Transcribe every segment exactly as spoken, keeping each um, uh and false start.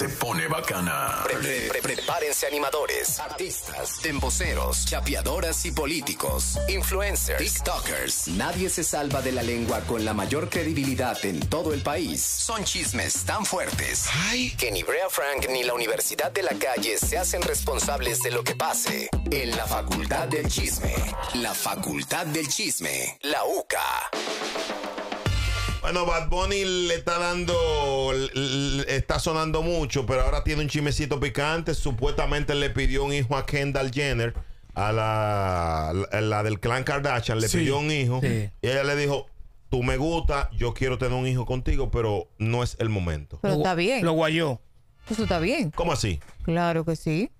se pone bacana. Pre -pre -pre Prepárense animadores, artistas, emboceros, chapeadoras y políticos, influencers, tiktokers. Nadie se salva de la lengua con la mayor credibilidad en todo el país. Son chismes tan fuertes Ay. que ni Brea Frank ni la Universidad de la Calle se hacen responsables de lo que pase en la Facultad del Chisme. La Facultad del Chisme, la U C A. Bueno, Bad Bunny le está dando, le está sonando mucho, pero ahora tiene un chismecito picante. Supuestamente le pidió un hijo a Kendall Jenner, a la, la, la del clan Kardashian, le sí, pidió un hijo. Sí. Y ella le dijo, tú me gusta, yo quiero tener un hijo contigo, pero no es el momento. Pero está bien. Lo guayó. Eso está bien. ¿Cómo así? Claro que sí.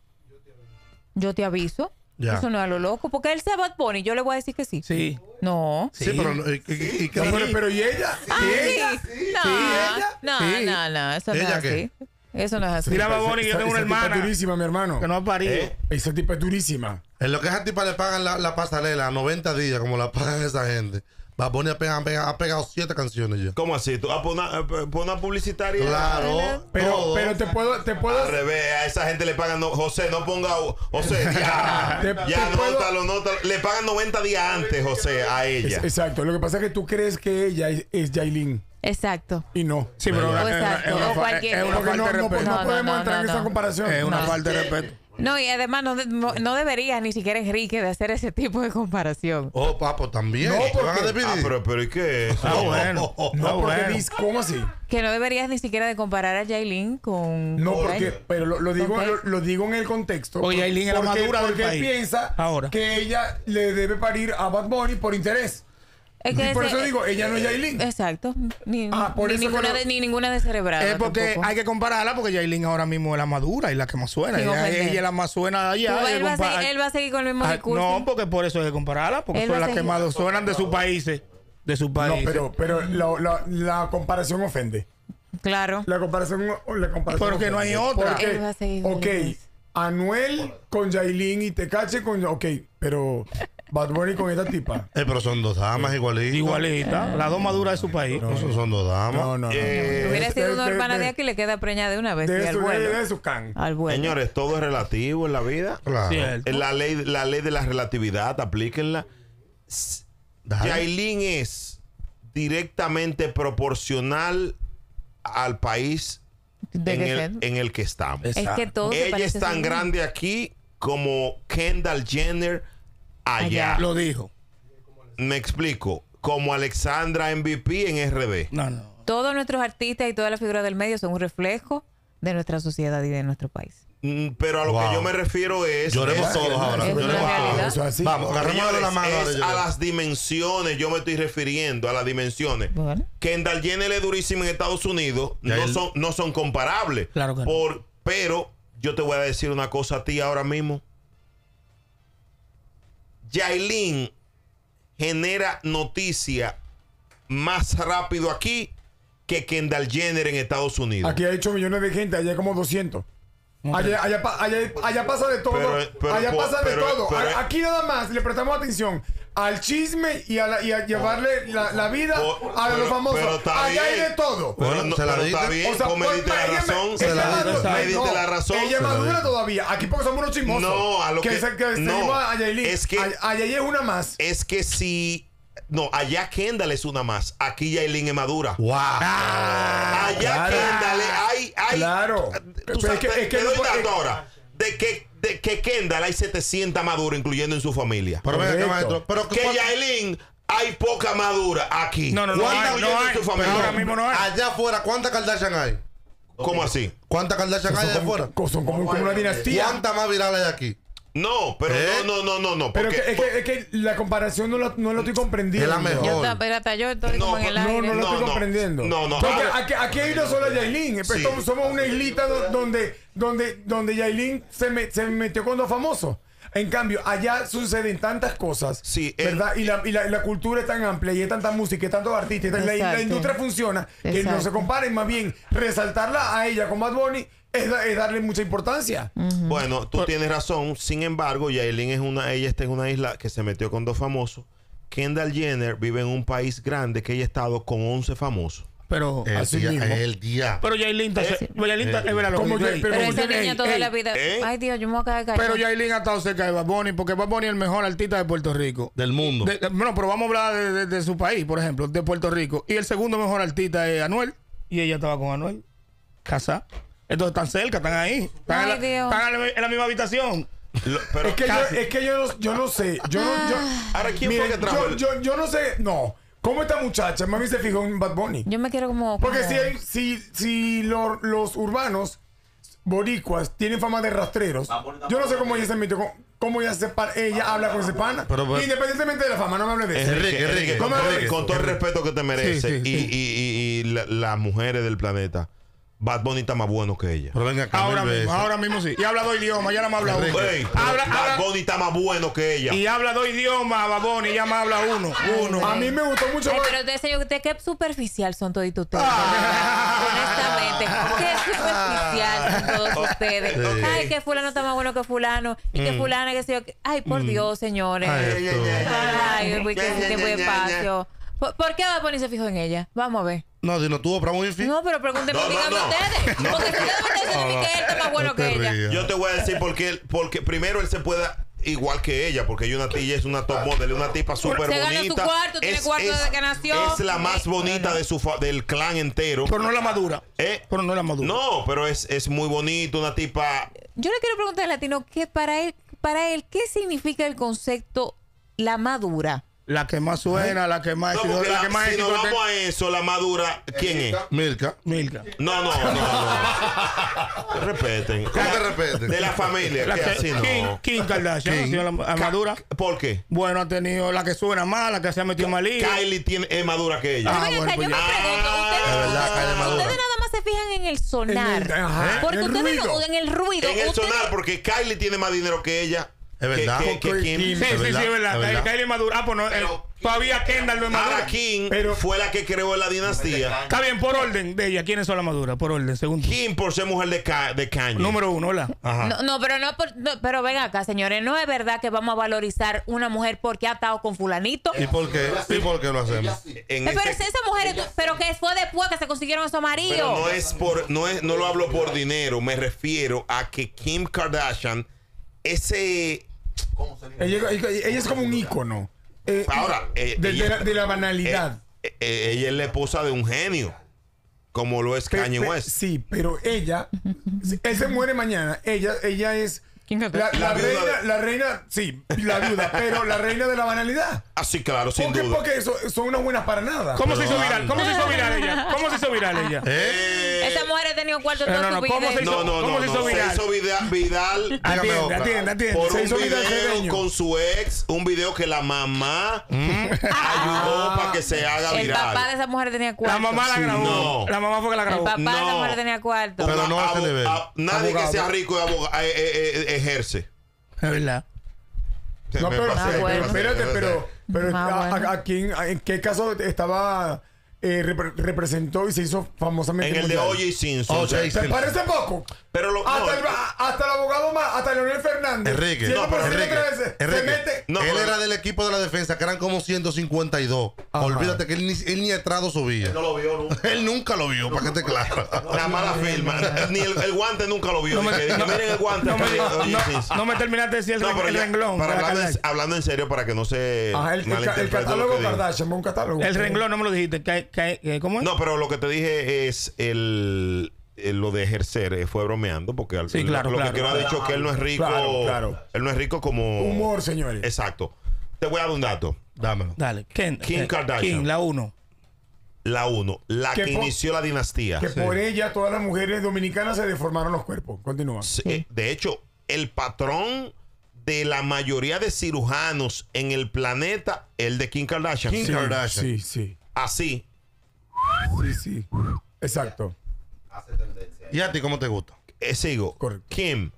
Yo te aviso. Ya. Eso no es a lo loco. Porque él sea Bad Bunny, yo le voy a decir que sí. Sí. No. Sí, sí pero, y, y, y, sí. pero, pero ¿y ella? Ah, ¿Y sí. ella? Sí. No, ¿Sí, ella? no, sí. no, no, eso no es así. ¿Qué? Eso no es así. Mira, Bad Bunny, yo tengo una hermana. Es durísima, mi hermano. Que no ha parido. ¿Eh? Esa tipa es durísima. En lo que a esa tipa le pagan la, la pasarela a noventa días, como la pagan esa gente. Bad Bunny ha pegado, ha pegado, ha pegado siete canciones ya. ¿Cómo así? ¿Tú vas por una, por una publicitaria? Claro. Pero, todo. pero te puedo, te puedo. Al revés, a esa gente le pagan. No, José, no ponga. José, ya. te, ya, te nótalo, nótalo. Le pagan noventa días antes, José, a ella. Es, exacto. Lo que pasa es que tú crees que ella es, es Yailin. Exacto. Y no. Sí, pero es, es, es una, fa es una falta no, de respeto. No, no, no podemos no, entrar no, en no. esa comparación. Es una no. falta de respeto. No, y además no, no, no deberías ni siquiera, Enrique, de hacer ese tipo de comparación. Oh, papo, también. No, porque... van a despedir? Ah, pero, pero ¿y qué? Ah, bueno. No, ah, porque bueno. dices, ¿cómo así? Que no deberías ni siquiera de comparar a Yailin con... No, con porque, él. pero lo, lo digo Okay. lo, lo digo en el contexto. O Yailin es la porque, madura del porque país. él piensa Ahora. que ella le debe parir a Bad Bunny por interés. Es que y por ese, eso digo, ella no es Yailin. Exacto. Ni, Ah, por ni, eso ninguna, no... de, ni ninguna descerebrada. Es porque tampoco. hay que compararla porque Yailin ahora mismo es la madura y la que más suena. Sin Ella, ofender. ella es la más suena allá. Tú, él, va a compara... seguir, él va a seguir con el mismo ah, discurso. No, porque por eso hay que compararla, porque Él son va a las que seguir. más suenan de sus países. De sus países. No, pero, pero la, la, la comparación ofende. Claro. La comparación, la comparación Porque no hay ofende. otra. Porque, Él va a seguir con ok, eso. Anuel con Yailin y Tecache con... Ok, pero Bad Bunny con esta tipa. Eh, pero son dos damas igualitas. Igualita. Las dos maduras de su país. No, son, son dos damas. No, no, no. Eh, Hubiera de- sido una de- hermana de- de aquí le queda preñada de una vez. De y al su, vuelo. de, de su can. Al vuelo. Señores, todo es relativo en la vida. Claro. Cierto. En la ley, la ley de la relatividad, aplíquenla. Dale. Yailin es directamente proporcional al país De en que el, ser. en el que estamos. Es que todo se Ella parece es tan ser grande aquí como Kendall Jenner allá. Allá. Lo dijo. Me explico. Como Alexandra M V P en R D. No, no. Todos nuestros artistas y todas las figuras del medio son un reflejo de nuestra sociedad y de nuestro país. Mm, Pero a lo Wow. que yo me refiero es... Lloremos es- todos ahora. Es una Lloremos realidad. todos. Eso es así. Vamos, agarrémonos de la mano. Señores, ahora, es a lloremos. las dimensiones, yo me estoy refiriendo a las dimensiones. Bueno. Kendall Jenner es durísima en Estados Unidos, Ya no él- son, no son comparables. Claro que no. Por, pero yo te voy a decir una cosa a ti ahora mismo. Yailin genera noticia más rápido aquí que Kendall Jenner en Estados Unidos. Aquí hay ocho millones de gente, allá hay como doscientos. Allá, allá, pa- allá, allá pasa de todo. Pero- pero- allá pasa de pero- todo. pero- A- Aquí nada más le prestamos atención al chisme y a, la- y a llevarle la, la vida Pero- a los pero- famosos. pero está Allá hay bien. de todo. Pero, Bueno, no- se la pero está diste. bien, O sea, pues me pues, diste la ella me- razón. ella Se la madura- diste. Me diste no, la razón. Ella Se la madura diste. todavía. Aquí porque somos unos chismosos. No, a lo que- se- que no. seguimos a Yailin. Es que- A- allá es una más. Es que si... No, allá Kendall es una más. Aquí Yailin es madura. Wow. Allá claro. Kendall hay... hay Claro. Tú Pero sabes, es que- te, es que te no doy puede- dato ahora. De que, de que Kendall hay setecientas maduras, incluyendo en su familia. Pero ven acá, Correcto. maestro. Pero Que Yailin hay poca madura aquí. No, no, no ¿Cuántas hay, no incluyendo hay. en su familia? Ahora mismo no hay. allá afuera, ¿cuántas Kardashian hay? ¿Cómo así? ¿Cuántas Kardashian hay allá Son afuera? como, son como, como una dinastía. ¿Cuántas más virales hay aquí? No, pero ¿Eh? no, no, no, no, no. Pero Porque, que, es, que, es que la comparación no la, no la estoy comprendiendo. Es la mejor. Yo, ta- pero hasta yo estoy No, como en el no, aire. No, no lo No, estoy no. comprendiendo. No, no. Porque Ahora- aquí, aquí hay una sola Yailin. Sí. Somos, somos una islita do- donde, donde, donde Yailin se, me- se metió con los famosos. En cambio, allá suceden tantas cosas, Sí, el- ¿verdad? Y la, y, la, y la cultura es tan amplia y hay tanta música y tantos artistas. Y la, la Exacto. industria funciona que no Exacto. se comparen. Más bien, resaltarla a ella con Bad Bunny es, da- es darle mucha importancia. Bueno, tú tienes razón. Sin embargo, Yailin es una, ella está en una isla que se metió con dos famosos. Kendall Jenner vive en un país grande que ella ha estado con once famosos. pero El Así día, mismo. el día. pero Yailin está, Yailin está, es verdad lo Como que yo- dice. pero- Pero esa Ey, niña toda ey, la vida. ¿eh? Ay, Dios, yo me voy a caer callada. Pero Yailin ha estado cerca de Bad Bunny porque Bad Bunny es el mejor artista de Puerto Rico. Del mundo. De- de- bueno, pero vamos a hablar de, de- de su país, por ejemplo, de Puerto Rico. Y el segundo mejor artista es Anuel. Y ella estaba con Anuel. Casada. Entonces están cerca, están ahí. Están, Ay, en, la, Dios. están en la- en la misma habitación. Lo- pero Es que, yo, Casi. es que yo, no, yo no sé. Yo no, yo, ahora, ¿quién miren, fue que trajo yo, el- yo, yo no sé. No. ¿Cómo esta muchacha? Mami se fijó en Bad Bunny. Yo me quiero como. Porque como- si, hay- si, si lo- los urbanos boricuas tienen fama de rastreros, yo no sé cómo ella se metió con, cómo ella se pa- ella habla con ese pana. Pero, pero- Independientemente de la fama, no me hable de eso. Enrique, Enrique, con, no me todo- hables. con todo el respeto que te merece Sí, sí, y, sí. y- y- y la- las mujeres del planeta, Bad Bunny está más bueno que ella. Pero venga acá, Ahora mil mismo, veces. ahora mismo sí. Y habla dos idiomas, ya nada más habla uno. Enrique. Ey, pero Habla- Bad habla- Bunny está más bueno que ella. Y habla dos idiomas, Bad Bunny, ella más habla uno. Uno. A mí me gustó mucho. Ay, Bad- pero ustedes, señor, ¿de qué superficial son toditos ustedes? Ah. Honestamente, qué superficial son todos ustedes. Sí. Ay, que fulano está más bueno que fulano. Y que fulano, que sé yo. que- Ay, por Dios, señores. Ay, esto. Ay, uy, qué tiempo de espacio. ¿Por, por qué Bad Bunny se fijó en ella? Vamos a ver. No, si no tuvo para muy fin. No, pero pregúntenme, No, no, díganme no. ustedes. No, Porque si porque- ustedes me están diciendo que él está más bueno No que te ella. rías. Yo te voy a decir por qué, porque primero él se pueda igual que ella, porque ella, una, ella es una top model, es una tipa súper Se bonita. gana su cuarto, tiene es, cuarto es- desde que nació. Es la más bonita de su fa- del clan entero. Pero no es la madura. ¿Eh? Pero no es la madura. No, pero es, es muy bonito, una tipa. Yo le quiero preguntar al latino que para él, para él, ¿qué significa el concepto la madura? La que más suena, la que más No, éxito- porque la la- que más si nos éxito vamos a eso, la madura, ¿quién es? Milka. Milka. No, no, no, no. Respeten. ¿Cómo te respeten? De la familia, La que que, así Kim, no. Kim Kardashian. Kim. ¿Ha sido la, la madura? ¿Por qué? Bueno, ha tenido la que suena más, la que se ha metido mal lío. Kylie tiene, es madura que ella. Ah, Venga, bueno, acá, pues yo ya. me pregunto, ustedes, Es verdad, Kylie Madura. ustedes nada más se fijan en el sonar. En el- ajá, porque en el ustedes ruido. no, en el ruido. En el ustedes- sonar, porque Kylie tiene más dinero que ella. Es verdad. Que, que, que Porque Kim. Kim- Sí, sí, sí, verdad, es verdad. es verdad. Kylie es madura. Ah, pues no. eh, todavía Kendall no es Ahora madura. Kim Pero- fue la que creó la dinastía. Está bien, por orden de ella. ¿Quiénes son las maduras? Por orden, según tú. Kim por ser mujer de, Ka- de Kanye. Número uno, ¿verdad? Ajá. No, no, pero no, por- no, pero ven acá, señores, no es verdad que vamos a valorizar una mujer porque ha estado con fulanito. ¿Y por qué? ¿Y por qué lo hacemos? En Eh, pero este- si esa mujer, pero que fue después que se consiguieron esos pero maridos. no es por, no es, no lo hablo por dinero, me refiero a que Kim Kardashian, ese Ella, ella- ella es como un ícono. eh, ahora eh, de, ella, de la, de la banalidad. eh, eh, ella es la esposa de un genio, como lo es Pe- Kanye pe- West. Sí, pero ella, si él se muere mañana. Ella, ella es ¿Quién la, canta? la La viuda reina, de- la reina, sí, la viuda, pero la reina de la banalidad. Ah, sí, claro, sin Porque, duda. porque eso, son unas buenas para nada. ¿Cómo se hizo Pero, viral? ¿Cómo se hizo viral ella? ¿Cómo se hizo viral ella? ¿Eh? Esa mujer ha tenido cuarto Eh, toda no, su no, vida. ¿cómo se hizo? No, no, ¿Cómo no, se no. hizo Se viral? hizo vida- viral Dígame Atiende, otra. atiende, atiende. por Se un hizo vida video cedeño. con su ex, un video que la mamá ayudó para que se haga El viral. papá de esa mujer tenía cuarto. La mamá la Sí. grabó. No. La mamá fue que la El grabó. papá de esa No. mujer tenía cuarto. Pero no a ese Abo- nivel. a- nadie Abogado. que sea rico y aboga- eh, eh, eh, ejerce. Es verdad. No, Me pero, pasé, pero bueno. me pasé, espérate, me pero, pasé. pero Ah, a- bueno. a, a quién, a- ¿en qué caso estaba eh, repre- representó y se hizo famosamente En el de mundial? O J Simpson. O o sea, J. ¿Te Simpson. parece poco? Pero lo, Hasta, no, el, hasta el abogado más, hasta Leonel Fernández. Enrique, siendo no, pero presidente Enrique, otra vez, se Enrique, mete. No, él pero- era del equipo de la defensa, que eran como ciento cincuenta y dos. Ajá. Olvídate que él ni, él ni estrado subía. Él no lo vio nunca. él nunca lo vio, para que te claro. la mala firma. Ni el, el guante nunca lo vio. No me- Dije, dije, no- miren el guante. No me, de O J no, Simpson. no me terminaste de decir el, No, pero el ya, renglón. para de la hablando, en, Kardashian. hablando en serio, para que no se Ajá, el, el, ca- el malinterprete lo catálogo que digo. Kardashian, un catálogo. El renglón no me lo dijiste. ¿Qué- qué- qué- ¿Cómo es? No, pero lo que te dije es el, el- lo de ejercer, eh, fue bromeando, porque al- Sí, claro, lo claro. que quiero ha dicho que él no es rico. Claro, claro. Él no es rico como. Humor, señores. Exacto. Te voy a dar un dato. Dámelo. Dale. Ken- Kim eh, Kardashian. Kim, la uno. La uno, la Que que por- inició la dinastía. Que por ella todas las mujeres dominicanas se deformaron los cuerpos. Continúa. Sí, eh, De hecho, el patrón de la mayoría de cirujanos en el planeta, el de Kim Kardashian. Kim Sí, Kardashian. sí, sí. Así. Sí, sí. Exacto. ¿Y a ti cómo te gusta? Eh, sigo. Correcto. Kim.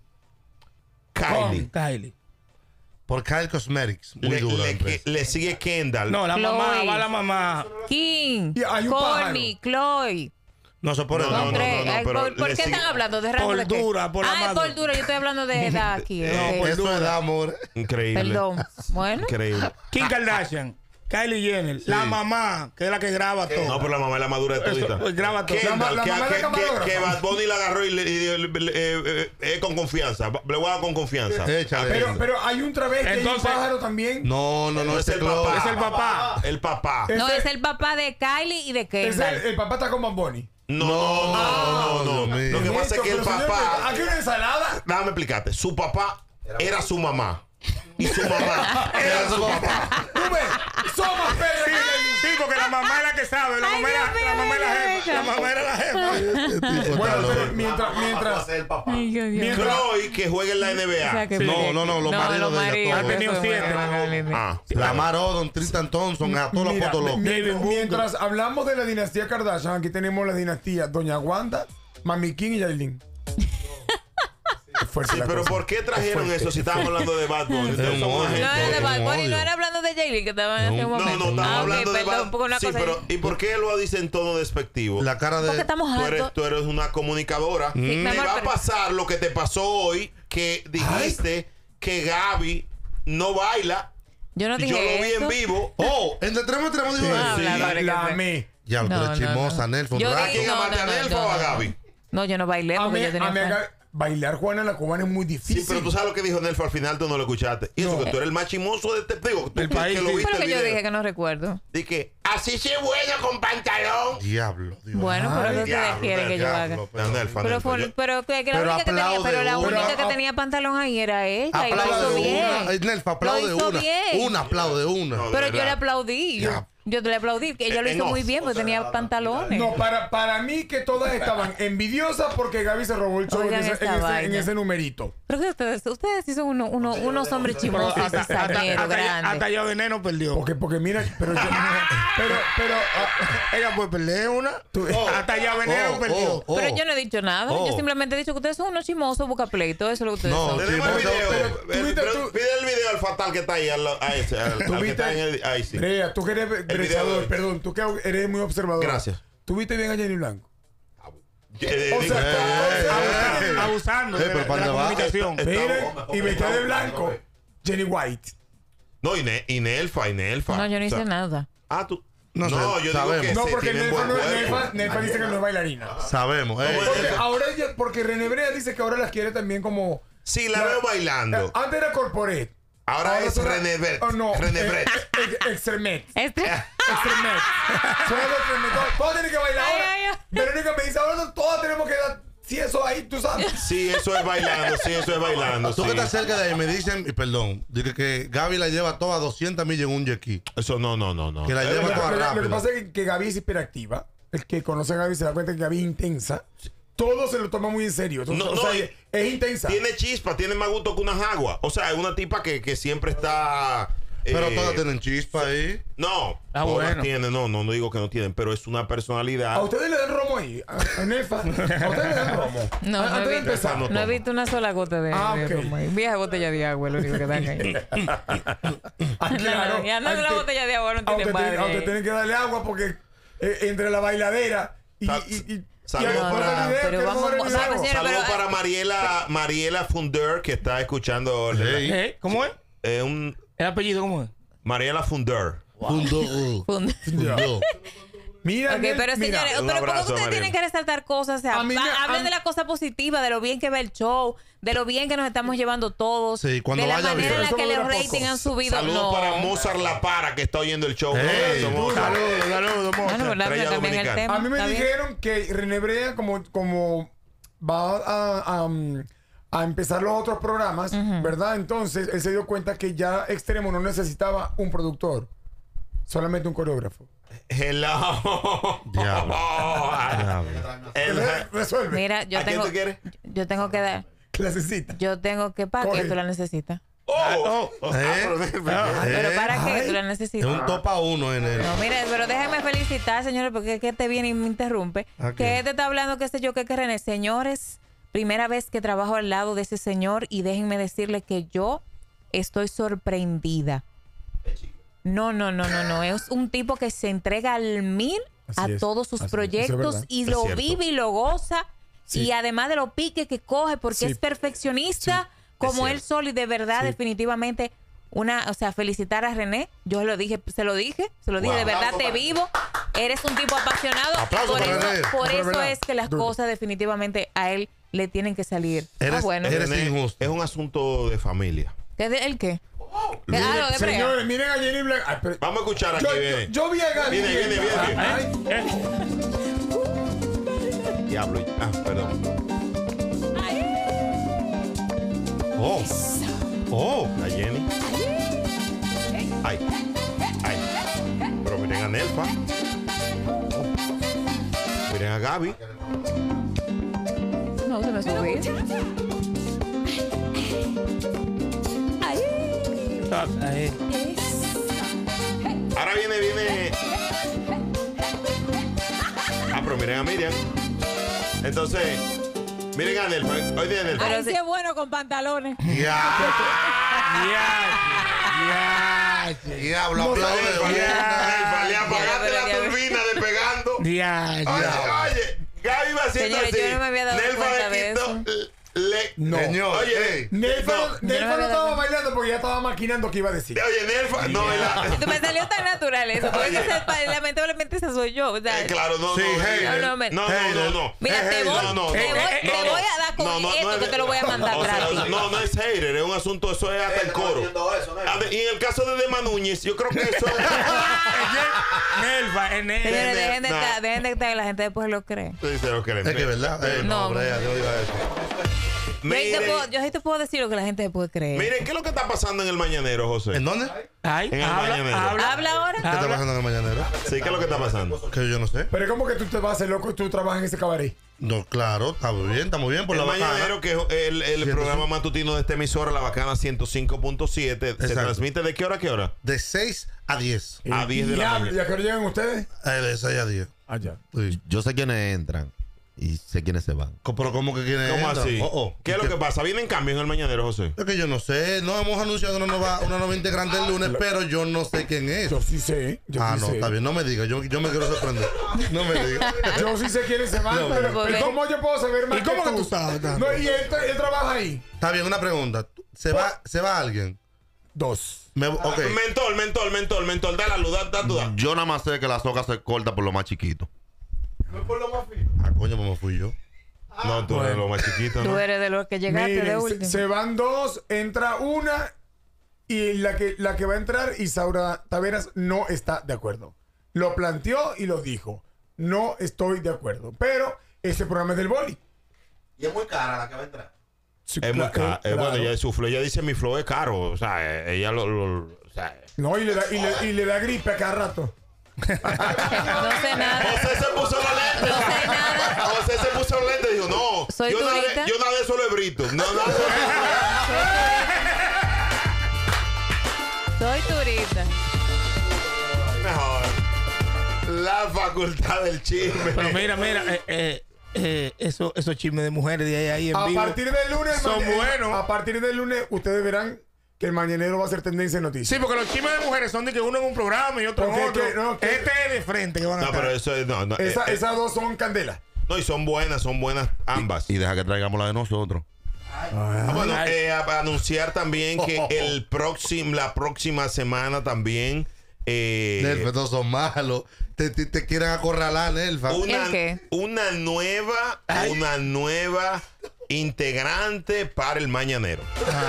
Kylie. Kylie. Por Kyle Cosmetics. Muy Le, dura la le- empresa. le sigue Kendall. No, la Chloe. mamá, va la mamá. King, Y hay un Courtney, Chloe. No se pone No, nada. no, Tres. no, Ay, pero ¿Por, por le qué sigue- están hablando de rango Por de qué? dura, por la Ah, es madura. por dura. Yo estoy hablando de edad aquí. Eh, ok. Eso es de amor. Increíble. Perdón. Bueno. Increíble. Kim Kardashian. Kylie Jenner, Sí. la mamá, que es la que graba todo. No, pero la mamá es la madura de Eso, todita. pues, graba todo. Kendall, La- la que, mamá es la que- que- camarógrafa. que Bad Bunny la agarró y le, y le- le- le- eh, eh, con confianza. Le voy a dar con confianza. Échale. Pero, pero hay un travesti y un Entonces- pájaro también. No, no, no, No, ese es el club. papá. Es el papá. El papá. Ese- No, es el papá de Kylie y de ese- Kendall. el papá está con Bad Bunny. No, no, no, no, no. Dios Lo que mío. pasa es que el Pero, señor, papá. Aquí una ensalada. Déjame explicarte. Su papá era su mamá. Y su mamá era su papá. Tú ves, somos perros. Sí, porque la mamá es la que sabe. La Ay, mamá era Dios mío, la mamá era la ay, jefa. La Dios mamá era la jefa. Este tipo está Bueno, loco. pero mientras, mientras, Ay, Dios mío. mientras, Chloe, que juega en la N B O sea, A. que- No, no, no, los maridos de ella, Ha todos. tenido eso es siete. bueno, Ah, La Marodon, Tristan Thompson, a todas las mira, fotos locas. mi- David Bunker. mientras hablamos de la dinastía Kardashian, aquí tenemos la dinastía Doña Wanda, Mami King y Yailin. Es fuerte Sí, la pero cosa. ¿por qué trajeron Es fuerte. eso si estábamos hablando de Bad Bunny? Ustedes un son odio. una No gente- era de Bad un Bunny, no odio. era hablando de J-Lee que estaban en ese No, No, momento. no, estamos Ah, ok, hablando de perdón, Bad porque una Sí, cosa pero ¿y por qué lo dice en tono despectivo? La cara Porque de. estamos Tú eres, hartos. tú eres una comunicadora. mi Te amor, va a pero- pasar lo que te pasó hoy, que dijiste que Gaby no baila. Yo no dije Yo lo vi eso. en vivo. Oh, en de extremo a extremo dijo Ah, eso. Sí. habla, La, habla, la que- amé. Ya, tú No, eres no, chismosa, no. Nelson. Yo ¿A di- quién no, amaste, no, a no, Nelfa no, o a no. Gaby? No, yo no bailé A porque mí, yo tenía a mí fan. acá- bailar Juana la cubana es muy difícil. Sí, pero tú sabes lo que dijo Nelfa al final, tú no lo escuchaste. Y eso No. que tú eres el más chismoso de este digo, tú Del que- país, que lo sí. viste Pero el que yo video. dije que no recuerdo. Dije, así se bueno con pantalón. Diablo, Dios. Bueno, pero ¿qué ustedes Diablo, quieren que yo haga? diablo, pero Nelfa, Pero, Nelfa, fue- yo- pero, que, que la Pero única que tenía, aplaude pero la uno. única Pero, que ah, tenía pantalón ahí era ella y lo hizo Aplaude bien. una. Ay, Nelfa, aplaude Lo hizo una. bien. Una aplaude una. No, de Pero yo verdad. le aplaudí. Yo, Ya. yo le aplaudí. Que ella lo En hizo off. muy bien porque tenía pantalones. No, para, para mí que todas estaban envidiosas porque Gaby se robó el show en Oigan ese, esta en ese- vaina. en ese numerito. Pero que ustedes, ustedes sí son uno, uno- unos hombres chismosos y Hasta, hasta, sañeros hasta, grandes. hasta ya Veneno perdió. Porque, porque mira, pero yo- pero, pero, ah, Ella puede perder una. tú- Hasta ya Veneno oh, perdió. oh, oh. Pero yo no he dicho nada. Yo Oh. simplemente he dicho que ustedes son unos chismosos, busca pleito. Eso es lo que ustedes No, son. Tenemos el Sí, video. pero- Eh, tú viste- pero tú- pide el video al fatal que está ahí. Al, a ese, al, ¿Tú al que viste? está en el. Ahí sí. Brea, tú que eres video bresador, de- perdón, tú que eres muy observador. Gracias. ¿Tú viste bien a Jenny Blanco? Eh, O digo, sea, eh, abusando, Abusando Eh, de, pero la- de ¿para la dónde va? comunicación. Está- Mira, y vestida de blanco, Jenny White. No, y, ne, y Nelfa, y Nelfa. No, yo no O sea, hice nada. Ah, tú. No No, sé, yo digo sabemos. que No, se porque tienen Nelfa, buen no, cuerpo. Nelfa, Nelfa dice que no es bailarina. Sabemos. eh. Porque ahora ella, porque René Brea dice que ahora las quiere también como. Sí, la veo bailando. Eh, Antes era corporate. Ahora es son- René Bret. Oh, no. René Bret. eh, eh, Extremet. Este. Extremet. Son los Extremet. Todas- Todas tienen que bailar Ay, ahora. ay, ay. Verónica me dice, ahora no, todas tenemos que dar. Sí, eso ahí, tú sabes. Sí, eso es bailando, sí, eso es bailando. Tú sí. que estás cerca de ahí me dicen, y perdón, dije que Gaby la lleva toda a doscientas millas en un jet ski. Eso no, no, no, no. Que la Es lleva verdad. toda Lo, lo que rápido. pasa es que, que Gaby es hiperactiva. El que conoce a Gaby se da cuenta que Gaby es intensa. Todo se lo toma muy en serio. Entonces, No, o no, sea, y- es intensa. Tiene chispa, tiene más gusto que una jagua. O sea, es una tipa que, que siempre está. Pero eh, todas tienen chispa ahí. No, Ah, todas bueno. tienen, no, no, no digo que no tienen, pero es una personalidad. ¿A ustedes le dan romo ahí? ¿A, a Nelfa? ¿A ustedes le dan romo? No, A- no Antes he de visto, empezar. no no he tomo. visto una sola gota de, Ah, de ok. romo ahí. Vieja botella de agua, lo único que dan ahí. Ah, claro. Y andando Aunque- una botella de agua no tiene aunque, madre. tienen, aunque tienen que darle agua porque eh, entre la bailadera y... Sal- y, y, saludos y- para- y- No, video, pero queremos vamos- ver el ¿sabe, video. señor? Saludos pero- para Mariela, Mariela Funder, que está escuchando. Hey. ¿Eh? ¿Cómo es? eh, un, ¿El apellido cómo es? Mariela Funder. Fundo. Fund- Fundo. Mira, Ok, Nel, pero mira, señores, un pero ¿por qué abrazo, ustedes Mariela. tienen que resaltar cosas? O sea, A mí me- pa- hablen a- de la cosa positiva, de lo bien que va el show, de lo bien que nos estamos llevando todos, Sí, cuando de la vaya manera bien. en la Eso que dura los poco. ratings han subido. Saludos No. para Mozart La Para, que está oyendo el show. Hey, Un abrazo, Mozart. Saludos, saludos, Bueno, ¿verdad? Estrella Pero también el dominicana. tema. a mí me ¿está bien? dijeron que René Brea, como, como va a, a, um, a empezar los otros programas, ¿verdad? Entonces él se dio cuenta que ya Extremo no necesitaba un productor, solamente un coreógrafo. Hello. Diablo. El- Re- Resuelve. Mira, yo ¿A quién tengo, tú quieres? yo tengo que dar, Clasecita. yo tengo que, ¿para qué Coge. tú la necesitas? Oh, ¿Eh? Pero ¿Eh? ¿para qué ay. tú la Es necesitas? un topa uno en el. No, mire, pero déjeme felicitar, señores, porque es que te viene y me interrumpe. Ok. Que este está hablando, qué sé yo, que que René. Señores, primera vez que trabajo al lado de ese señor y déjenme decirle que yo estoy sorprendida. No, no, no, no, no. Es un tipo que se entrega al mil Así a es, todos sus así es, proyectos eso es verdad. y Es lo cierto. vive y lo goza. Sí. Y además de lo pique que coge, porque Sí. es perfeccionista como Es él solo y de verdad, Sí. definitivamente, una, o sea, felicitar a René. Yo lo dije, se lo dije, se lo dije, Wow. de verdad te vivo. Eres un tipo apasionado. Aplauso por para eso, René. por Pero eso verdad, es que las duro. cosas definitivamente a él le tienen que salir. Eres- ah, bueno. eres- René, injusto. es un asunto de familia. ¿Qué de, ¿El qué? ¿Qué? Mire, Ah, lo de Brea. Señores, miren a Jenny Black. Ay, pero- Vamos a escuchar aquí, yo, yo, viene. yo vi a Gaby. Viene, viene, viene, Ay, viene. Diablo. Ah, perdón. Oh. Oh. La Jenny. Ay. Ay. Pero miren a Nelfa. Oh. Miren a Gaby. No, se me subió. Ahí. Ahora viene, viene. Ah, pero miren a Miriam. Entonces, miren a Nelfa. Oye, a Nelfa. Pero Ay, sí- sí es bueno con pantalones. Ya. Ya. Diablo, No, aplaude. Nelfa, una. Nelfa, le apagaste pero la ya- turbina despegando. Ya. Oye, Ya. oye, Gaby va haciendo Señores, así. yo no me había dado Nelfa cuenta le de quitó, eso. Le, No. Señor, Oye, ey. Nelfa, No. no, Yo no Nelfa me no había estaba dado- bailando porque ya estaba maquinando qué iba a decir. Oye, Nelfa, no, la- Me salió tan natural eso. Porque Oye. esa- lamentablemente esa soy yo. O sea, Eh, claro, no, Sí, no, hey, no, no, no, me- no, no, no. Mira, Eh, te hey, voy, no, no, te no, voy, no, te no, voy a dar con no, no, esto no es que de- te lo voy a mandar o sea, gratis. no, no es hater, es un asunto, eso es hasta el coro. Ah, de- Y en el caso de Dema Núñez, yo creo que eso es. Nelfa, es Nelfa. Señores, dejen de No. estar, dejen de estar, que la gente después lo cree. Sí, se lo creen. Es que verdad. Eh, No, no, Brea, yo iba a decir. Yo ahí, te Miren, puedo, yo ahí te puedo decir lo que la gente puede creer. miren, ¿qué es lo que está pasando en el Mañanero, José? ¿En dónde? Ay, En el habla, mañanero. habla. Habla ahora. ¿Qué está pasando en el mañanero? Sí, ¿qué es lo que está pasando? Que yo no sé. Pero ¿cómo que tú te vas a hacer loco y tú trabajas en ese cabaret? No, claro, está muy bien, está muy bien por El la bacana. Mañanero, que es el, el ciento programa cinco. matutino de esta emisora, La Bacana ciento cinco punto siete, se Exacto. transmite ¿de qué hora a qué hora? De seis a diez. A diez de la Diablo, mañana. ¿y a qué hora llegan ustedes? Eh, de seis a diez. Allá. Sí. Yo sé quiénes entran y sé quiénes se van. Co- Pero ¿cómo que quieren ¿Cómo así? Oh, oh. ¿Qué es lo que pasa? ¿Vienen cambios en el Mañanero, José? Es que yo no sé. No hemos anunciado una nueva, una nueva integrante el lunes, pero yo no sé quién es. Yo sí sé. Yo Ah, sí no, sé. está bien. No me digas. Yo, yo me quiero sorprender. No me digas. Yo sí sé quiénes se van, No, pero pero- ¿y ¿cómo yo puedo saber más ¿Y cómo que tú sabes tanto? No, y él, él trabaja ahí. Está bien, una pregunta. ¿Se va, ¿se va alguien? Dos. Me, ok. Mentor, mentor, mentor, mentor, da la luz, da, da tu da. Yo nada más sé que la soga se corta por lo más chiquito. Ah, coño, pues me fui yo. No, tú eres lo más chiquito, Tú ¿no? eres de los que llegaste de Miren, se, último. se van dos, entra una y la que, la que va a entrar, Isaura Taveras, no está de acuerdo. Lo planteó y lo dijo. No estoy de acuerdo. Pero ese programa es del boli. Y es muy cara la que va a entrar. Sí, Es muy cla- caro. eh, Bueno, claro. ella su flow, ella dice mi flow es caro. O sea, eh, ella lo. lo- o sea, No, y le, da, y, le, y le da gripe a cada rato. No sé nada. José se puso los lentes. No sé nada. José se puso los lentes y dijo, no. Soy yo nada de- turista. yo nada de eso lo he brito. No, nada Soy turista. Mejor. La facultad del chisme. Pero mira, mira, eh, eh, eh, eso, esos chismes de mujeres de ahí, ahí en A vivo. partir del lunes, son maña- buenos. A partir del lunes, ustedes verán que el mañanero va a ser tendencia en noticias. Sí, porque los chismes de mujeres son de que uno en un programa y otro en Porque otro. que- no, que- este es de frente que van a No, estar. pero eso es. No, no, Esa- eh, eh, esas dos son candela. no, y son buenas, son buenas ambas. Y deja que traigamos la de nosotros. Ah, bueno, Ay. eh, a- a anunciar también que el próximo, la próxima semana también. Eh, Nelfa, estos son malos. Te, te, te quieren acorralar, Nelfa. una, ¿El qué? una nueva, una nueva integrante para el mañanero.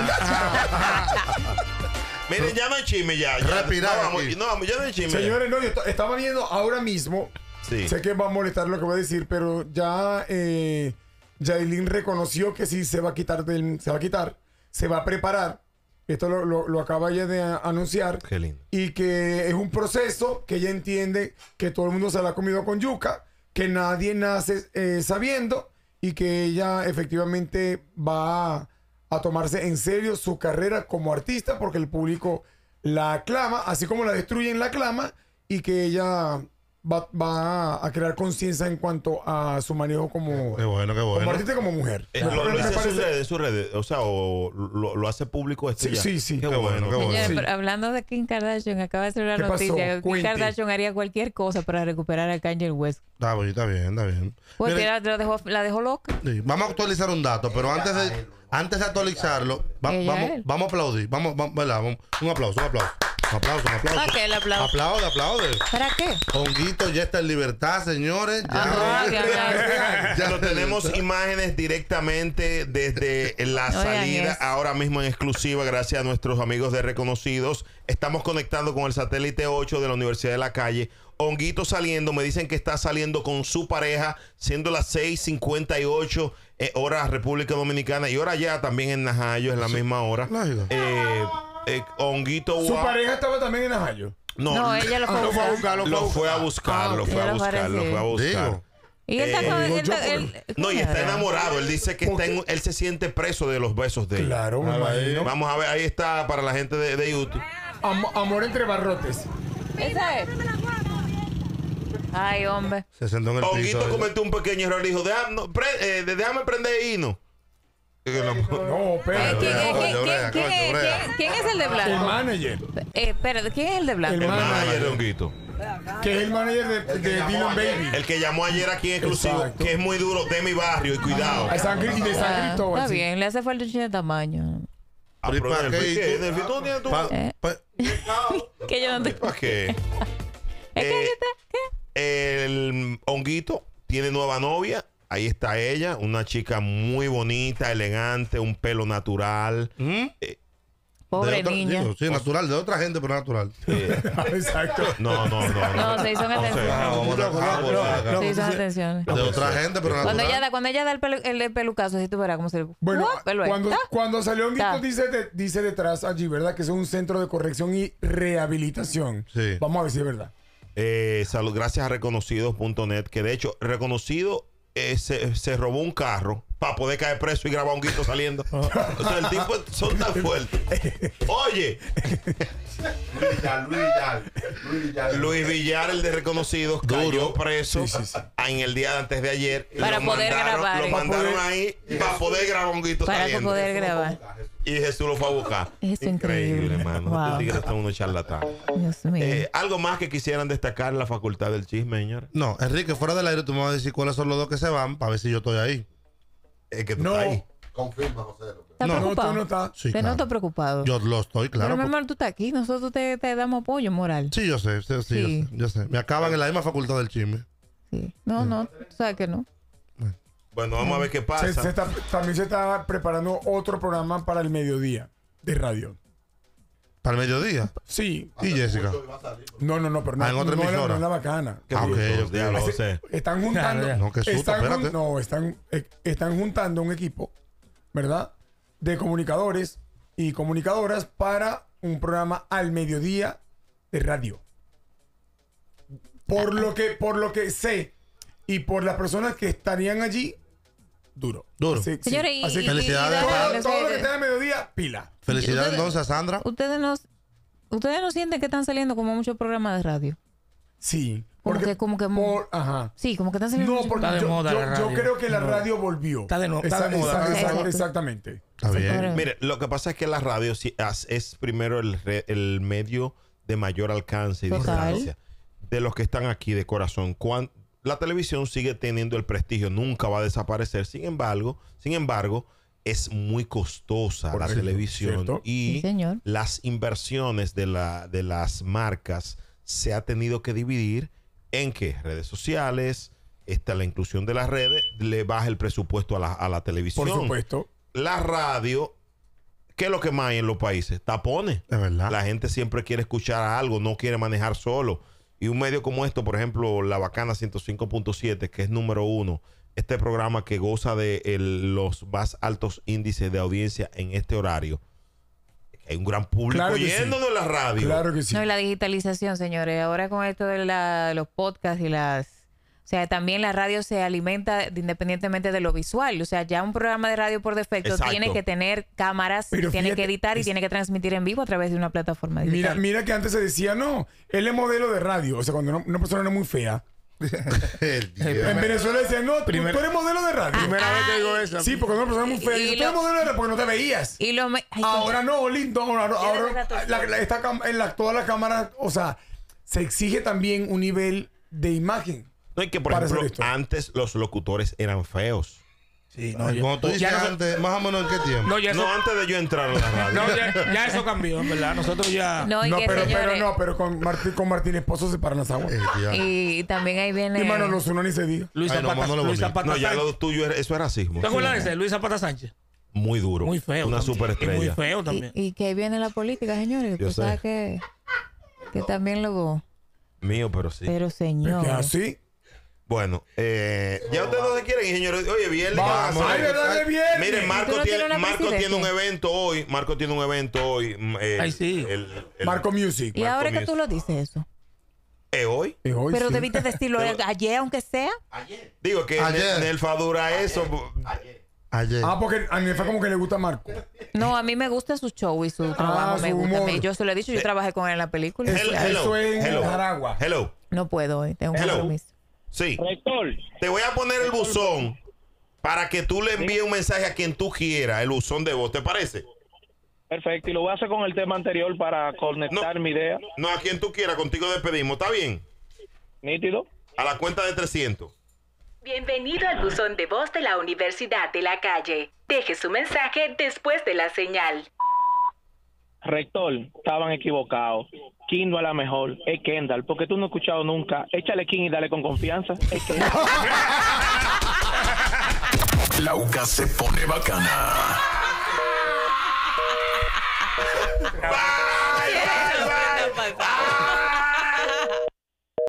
Miren, ya no hay chisme ya. ya Respirar no, vamos, aquí. no, vamos, ya no hay chisme. Señores, no, yo est- estaba viendo ahora mismo. Sí. Sé que va a molestar lo que voy a decir, pero ya eh, Yailin reconoció que sí se va a quitar del, se va a quitar, se va a preparar. Esto lo, lo- lo acaba ella de a- anunciar. Qué lindo. Y que es un proceso que ella entiende que todo el mundo se la ha comido con yuca, que nadie nace eh, sabiendo y que ella efectivamente va a, a tomarse en serio su carrera como artista porque el público la aclama, así como la destruyen, la aclama y que ella va, va a crear conciencia en cuanto a su manejo como, Qué bueno, qué como bueno. artista y como mujer. Eh, Me- lo, me lo dice en sus parece- redes, en sus redes, o sea, o lo, lo hace público esto Sí, ya. sí, sí. Qué, Qué bueno, bueno, qué bueno. Señores, Sí. pero hablando de Kim Kardashian, acaba de hacer una ¿Qué pasó? noticia. Kim Cuente. Kardashian haría cualquier cosa para recuperar a Kanye West. Está bien, está bien, está bien. Porque Mire, la, la dejó, la dejó loca. sí, vamos a actualizar un dato, pero antes de, antes de actualizarlo, va- Ella vamos, él. vamos a aplaudir. Vamos, vamos, ¿verdad? Vamos- un aplauso, un aplauso. Un aplauso, un aplauso. ¿Para qué el aplauso? Aplaude, aplaude. ¿Para qué? Honguito ya está en libertad, señores. Ya, Ajá, ya, ya. Ya lo tenemos imágenes directamente desde la Oigan salida, eso. ahora mismo en exclusiva, gracias a nuestros amigos de Reconocidos. Estamos conectando con el satélite ocho de la Universidad de la Calle. Honguito saliendo, me dicen que está saliendo con su pareja, siendo las seis cincuenta y ocho eh, hora República Dominicana y hora ya también en Najayo, es la misma hora. Lógico. Eh, eh, Honguito Su Wa- pareja estaba también en Najayo. No, No, ella lo fue a Lo fue a buscar. buscar, lo fue a buscar, Ah, lo ok. fue a Ya lo buscar, lo parece. fue a buscar. Digo. Y él está Eh, con- él digo yo, está- él- No, y está Mira. enamorado. Él dice que está en- él se siente preso de los besos de ella. Claro, me Claro, ahí. imagino. Vamos a ver, ahí está para la gente de, de YouTube. Am- amor entre barrotes. ¿Esa es? Ay, hombre. Se sentó en el piso. Honguito ahí. cometió un pequeño error. Dijo, déjame, no, pre- eh, déjame prender hino. Y que la- No, Eh, espérate. ¿quién, Coño, quién- brea, quién- coño, quién- brea. quién- quién es el de El blanco? manager. Eh, espérate, ¿quién es el de blanco? El El manager. manager de Honguito. Que es el manager de, de Dylan Baby. El que llamó ayer aquí en exclusivo, Exacto. que es muy duro, de mi barrio, y cuidado. A San Cri- y de San Ah, Cristóbal. está sí. bien, le hace falta un chin de tamaño. Ah, Pero ¿y pero para Nelfi, qué? ¿qué? ¿Y tú? Nelfi, ¿tú tienes tu- Pa- Eh. pa- Que yo no te... ¿Para qué? Es que Eh, está... ¿Qué? El Honguito tiene nueva novia. Ahí está ella, una chica muy bonita, elegante, un pelo natural. ¿Mm? Pobre De otra- niña. digo, sí, natural, de otra gente, pero natural. Eh, Exacto. no, no, no. No, se hizo en No sé. atención. Ah, vamos a- ah, por acá. Se hizo en atención. De otra gente, pero Cuando natural. ella da, cuando ella da el, pelu- el pelucazo, así tú verás cómo se... Bueno, ¡Uah! Velo ahí. cuando, ¿Ah? cuando salió Honguito Ta. dice, de- dice detrás allí, ¿verdad? Que es un centro de corrección y rehabilitación. Sí. Vamos a ver si es verdad. Eh, salud, gracias a reconocidos punto net, que de hecho, Reconocido eh, se, se robó un carro para poder caer preso y grabar un Honguito saliendo. O sea, el tipo son tan fuertes. Oye, Luis Villar, Luis Villar, Luis Villar. Luis Villar, el de Reconocidos, cayó Duro. preso Sí, sí, sí. en el día de antes de ayer. Para Lo poder mandaron- grabar. Lo Para mandaron poder- ahí para poder grabar un Honguito Para saliendo. poder grabar. Y Jesús lo fue a buscar. Eso es increíble. hermano. Wow. Estos tigres son unos charlatanes. Dios mío. Eh, ¿Algo más que quisieran destacar en la facultad del chisme, señores? No, Enrique, fuera del aire, tú me vas a decir cuáles son los dos que se van para ver si yo estoy ahí. Es que tú No. estás ahí. Confirma, José López. ¿Estás no, No, preocupado? tú no estás. Sí, Te claro. noto preocupado. Yo lo estoy, claro. Pero mi porque- hermano, tú estás aquí. Nosotros te, te damos apoyo moral. Sí, yo sé, sí, sí, Sí. Yo, sé, yo sé. Me acaban en la misma facultad del chisme. Sí. No, no, tú sabes que no. Bueno, vamos a ver qué Se- pasa. se está- también se está preparando otro programa para el mediodía de radio. Para el mediodía. Sí. Y Jessica. No, no, no, pero no, Ah, en otra no, es la- emisora. no es la bacana. Qué Ah, ok, brutos, ok. diablo, Hace- José. Están juntando. Ya, ya. No, qué susto, están jun- espérate. no, están, eh, están juntando un equipo, ¿verdad? De comunicadores y comunicadoras para un programa al mediodía de radio. Por lo que, por lo que sé y por las personas que estarían allí, duro. Duro. Así- sí. Señores, y, Así y- que y- Felicidades. y- todo, y- todo lo que y- esté al mediodía, pila. Felicidades Ustedes- entonces a Sandra. ustedes no, ustedes no sienten que están saliendo como muchos programas de radio. Sí. Como que- como que- por- ajá. Sí, como que están saliendo No, muchos- porque Está de yo, moda yo- la yo radio. creo que la No. radio volvió. Está de no- está Esa- de moda. esa- esa- Exacto. exactamente. Está bien. Pero- Mire, lo que pasa es que la radio sí es, es primero el, re- el medio de mayor alcance y Total. distancia de los que están aquí de corazón. Cuan- la televisión sigue teniendo el prestigio, nunca va a desaparecer. Sin embargo, sin embargo, es muy costosa la Correcto, televisión ¿cierto? y Sí, señor. las inversiones de, la, de las marcas se ha tenido que dividir en que redes sociales, está la inclusión de las redes, le baja el presupuesto a la, a la televisión. Por supuesto. La radio, ¿qué es lo que más hay en los países? Tapones. Es verdad. La gente siempre quiere escuchar algo, no quiere manejar solo. Y un medio como esto, por ejemplo, La Bacana ciento cinco punto siete, que es número uno, este programa que goza de el- los más altos índices de audiencia en este horario. Hay un gran público Claro que sí. yéndonos en la radio. Claro que sí. No, y la digitalización, señores. Ahora con esto de, la- de los podcasts y las O sea, también la radio se alimenta de- independientemente de lo visual. O sea, ya un programa de radio por defecto Exacto. tiene que tener cámaras, Pero tiene fíjate, que editar y es- tiene que transmitir en vivo a través de una plataforma Mira, digital. mira que antes se decía, no, él es modelo de radio. O sea, cuando una, una persona no es muy fea. El diablo. En Venezuela decían, no, tú, Primer- tú eres modelo de radio. Primera vez que digo eso. Sí, porque una persona es muy fea. Y Y tú lo- eres modelo de radio porque no te veías. Y lo me- ay, Ahora no, lindo. Ahora, de ahora verdad estoy la- sola. la- esta cam- en la- todas las cámaras, o sea, se exige también un nivel de imagen. No, y que por Para hacer ejemplo, esto. antes los locutores eran feos. Sí, no, ya, Cuando tú dices ya no- antes, más o menos en qué tiempo. no, ya eso, No, antes de yo entrar a la radio. no, ya, ya eso cambió, en verdad. Nosotros ya. No, y No, que, pero, pero señores, no, pero con Martín, con Martín Esposo se paran las aguas. El diablo. y también ahí viene... Mi hermano, los uno ni se diga. Luis Ay, no, Zapata, Manolo Luis bonito. Zapata No, ya Sánchez. lo tuyo, era- eso es racismo. ¿Te acuerdas de ese? Luis Zapata Sánchez. Muy duro. Muy feo. Una también. Y superestrella. muy feo Y, también. y que ahí viene la política, señores. Yo Tú sé. sabes que, que también luego... Mío, pero sí. Pero Es señor... que así. Bueno, eh, ya ustedes no se quieren, señores. Oye, viernes. Vamos, ¿qué ay, va a verdad hacer? de viernes. Miren, ¿Tú Marco, no tiene, tienes una Marco tiene un presidencia? evento hoy. Marco tiene un evento hoy. mm, eh, Ay, sí. el- el- Marco Music. Y Marco ahora que Music. tú lo dices eso. ¿Es hoy? Eh, hoy Pero sí. debiste decirlo ayer, aunque sea. Digo que Ayer. Nelfa dura eso. Ayer. Ah, porque a Nefa como que le gusta Marco. No, a mí me gusta su show y su trabajo. su me gusta. humor. Me- Yo se lo he dicho, yo trabajé con él en la película. Eso- eso en Jaragua. Hello. No puedo hoy, tengo un Hello. compromiso. Sí. Rector, Te voy a poner el buzón para que tú le envíes un mensaje a quien tú quieras, el buzón de voz. ¿Te parece? perfecto. Y lo voy a hacer con el tema anterior para conectar No. mi idea. No, a quien tú quieras, contigo despedimos. ¿Está bien? Nítido. A la cuenta de trescientos. Bienvenido al buzón de voz de la Universidad de la Calle. Deje su mensaje después de la señal. Rector, estaban equivocados. King no es la mejor, es Kendall. Porque tú no has escuchado nunca. Échale King y dale con confianza. Es Kendall. La U C A se pone bacana. ¡Va!